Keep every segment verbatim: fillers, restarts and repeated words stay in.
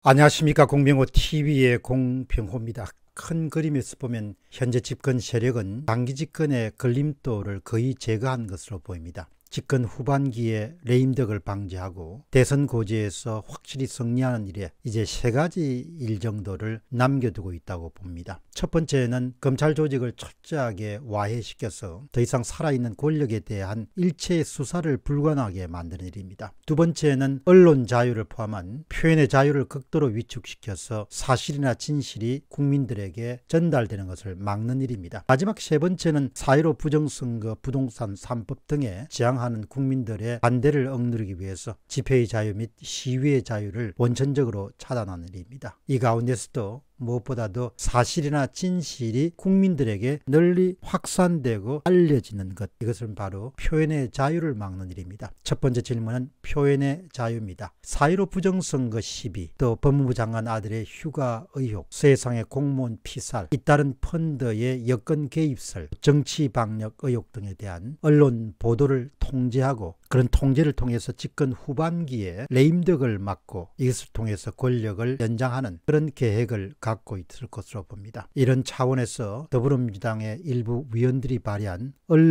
안녕하십니까. 공병호티비의 공병호입니다. 큰 그림에서 보면 현재 집권 세력은 장기 집권의 걸림돌을 거의 제거한 것으로 보입니다. 집권 후반기에 레임덕을 방지하고 대선 고지에서 확실히 승리하는 일에 이제 세 가지 일 정도를 남겨두고 있다고 봅니다. 첫 번째는 검찰 조직을 철저하게 와해시켜서 더 이상 살아있는 권력에 대한 일체의 수사를 불가능하게 만드는 일입니다. 두 번째는 언론 자유를 포함한 표현의 자유를 극도로 위축시켜서 사실이나 진실이 국민들에게 전달되는 것을 막는 일입니다. 마지막 세 번째는 사 일오 부정선거, 부동산 삼 법 등에 지향하는 국민들의 반대를 억누르기 위해서 집회의 자유 및 시위의 자유를 원천적으로 차단하는 일입니다. 이 가운데서도 무엇보다도 사실이나 진실이 국민들에게 널리 확산되고 알려지는 것, 이것은 바로 표현의 자유를 막는 일입니다. 첫 번째 질문은 표현의 자유입니다. 사 일오 부정선거 시비, 또 법무부 장관 아들의 휴가 의혹, 세상의 공무원 피살, 잇따른 펀드의 여권 개입설, 정치 방역 의혹 등에 대한 언론 보도를 통제하고 그런 통제를 통해서 집권 후반기에 레임덕을 막고 이것을 통해서 권력을 연장하는 그런 계획을 갖고 있을 것으로 봅니다. 이런 차원에서 더불어민주당의 일부 위원들이 발의한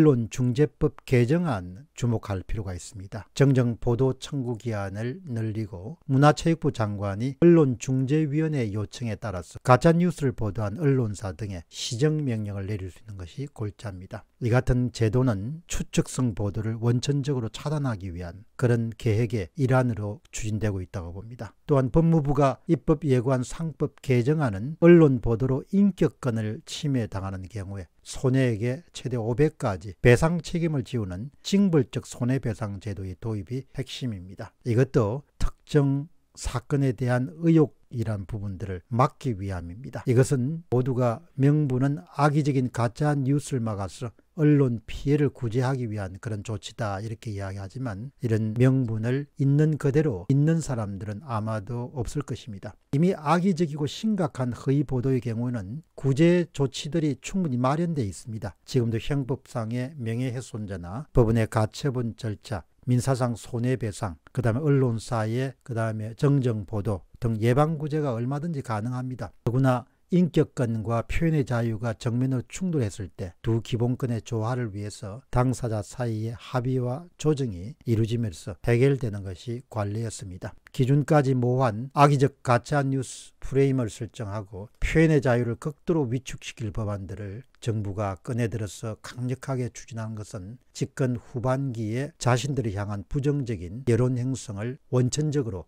언론중재법 개정안 주목할 필요가 있습니다. 정정보도 청구 기한을 늘리고 문화체육부 장관이 언론중재위원회 요청에 따라서 가짜뉴스를 보도한 언론사 등에 시정명령을 내릴 수 있는 것이 골자입니다. 이 같은 제도는 추측성 보도를 원천적으로 차단하기 위한 그런 계획의 일환으로 추진되고 있다고 봅니다. 또한 법무부가 입법 예고한 상법 개정안은 언론 보도로 인격권을 침해당하는 경우에 손해액의 최대 오백까지 배상 책임을 지우는 징벌적 손해배상 제도의 도입이 핵심입니다. 이것도 특정 사건에 대한 의혹이란 부분들을 막기 위함입니다. 이것은 모두가 명분은 악의적인 가짜 뉴스를 막아서 언론 피해를 구제하기 위한 그런 조치다 이렇게 이야기하지만 이런 명분을 있는 그대로 있는 사람들은 아마도 없을 것입니다. 이미 악의적이고 심각한 허위 보도의 경우는 구제 조치들이 충분히 마련되어 있습니다. 지금도 형법상의 명예훼손죄나 법원의 가처분 절차, 민사상 손해배상, 그 다음에 언론사의 그 다음에 정정보도 등 예방구제가 얼마든지 가능합니다. 더구나 인격권과 표현의 자유가 정면으로 충돌했을 때 두 기본권의 조화를 위해서 당사자 사이의 합의와 조정이 이루어지면서 해결되는 것이 관례였습니다. 기준까지 모호한 악의적 가짜뉴스 프레임을 설정하고 표현의 자유를 극도로 위축시킬 법안들을 정부가 꺼내들어서 강력하게 추진한 것은 집권 후반기에 자신들이 향한 부정적인 여론 형성을 원천적으로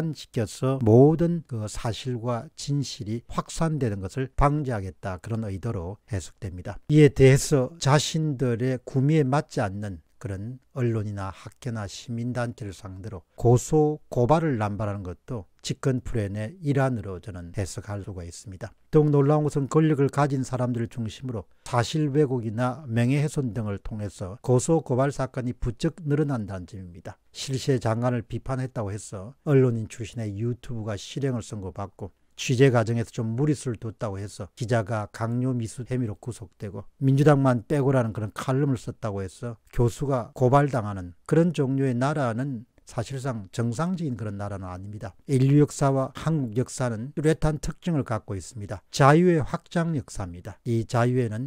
차단시켜서 모든 그 사실과 진실이 확산되는 것을 방지하겠다, 그런 의도로 해석됩니다. 이에 대해서 자신들의 구미에 맞지 않는 그런 언론이나 학계나 시민단체를 상대로 고소, 고발을 남발하는 것도 집권 플랜의 일환으로 저는 해석할 수가 있습니다. 더욱 놀라운 것은 권력을 가진 사람들을 중심으로 사실 왜곡이나 명예훼손 등을 통해서 고소, 고발 사건이 부쩍 늘어난다는 점입니다. 실세 장관을 비판했다고 해서 언론인 출신의 유튜브가 실형을 선고받고, 취재 과정에서 좀 무리수를 뒀다고 해서 기자가 강요미수 혐의로 구속되고, 민주당만 빼고라는 그런 칼럼을 썼다고 해서 교수가 고발당하는 그런 종류의 나라는 사실상 정상적인 그런 나라는 아닙니다. 인류 역사와 한국 역사는 뚜렷한 특징을 갖고 있습니다. 자유의 확장 역사입니다. 이 자유에는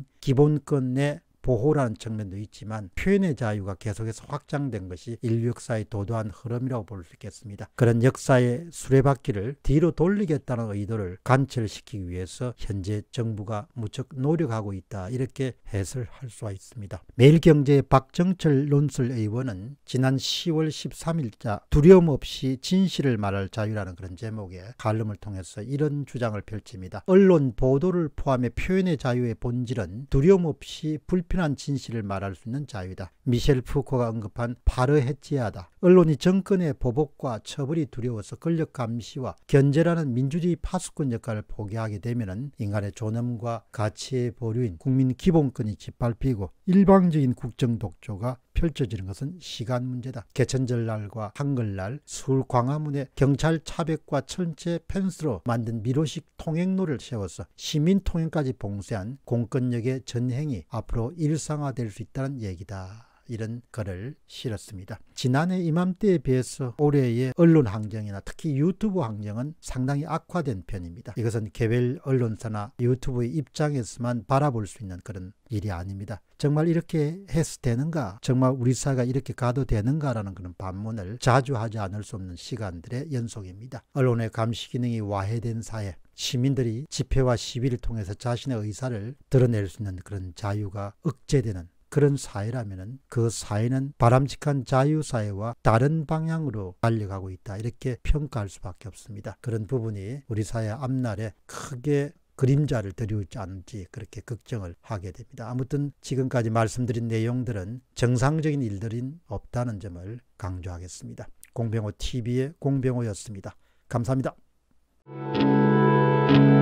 기본권의 보호라는 측면도 있지만 표현의 자유가 계속해서 확장된 것이 인류 역사의 도도한 흐름이라고 볼 수 있겠습니다. 그런 역사의 수레바퀴를 뒤로 돌리겠다는 의도를 관철시키기 위해서 현재 정부가 무척 노력하고 있다, 이렇게 해설할 수가 있습니다. 매일경제의 박정철 논술 의원은 지난 시월 십삼일자 두려움 없이 진실을 말할 자유라는 그런 제목의 칼럼을 통해서 이런 주장을 펼칩니다. 언론 보도를 포함해 표현의 자유의 본질은 두려움 없이 불편 한 진실을 말할 수 있는 자유다. 미셸 푸코가 언급한 파르헤치아다. 언론이 정권의 보복과 처벌이 두려워서 권력 감시와 견제라는 민주주의 파수꾼 역할을 포기하게 되면 인간의 존엄과 가치의 보류인 국민 기본권이 짓밟히고 일방적인 국정 독조가 펼쳐지는 것은 시간 문제다. 개천절날과 한글날 서울 광화문에 경찰 차벽과 철제 펜스로 만든 미로식 통행로를 세워서 시민 통행까지 봉쇄한 공권력의 전행이 앞으로 일상화될 수 있다는 얘기다. 이런 글을 실었습니다. 지난해 이맘때에 비해서 올해의 언론 환경이나 특히 유튜브 환경은 상당히 악화된 편입니다. 이것은 개별 언론사나 유튜브의 입장에서만 바라볼 수 있는 그런 일이 아닙니다. 정말 이렇게 해서 되는가? 정말 우리 사회가 이렇게 가도 되는가라는 그런 반문을 자주 하지 않을 수 없는 시간들의 연속입니다. 언론의 감시 기능이 와해된 사회, 시민들이 집회와 시위를 통해서 자신의 의사를 드러낼 수 있는 그런 자유가 억제되는 그런 사회라면 그 사회는 바람직한 자유사회와 다른 방향으로 달려가고 있다, 이렇게 평가할 수밖에 없습니다. 그런 부분이 우리 사회 앞날에 크게 그림자를 드리우지 않을지 그렇게 걱정을 하게 됩니다. 아무튼 지금까지 말씀드린 내용들은 정상적인 일들은 없다는 점을 강조하겠습니다. 공병호 티비의 공병호였습니다. 감사합니다.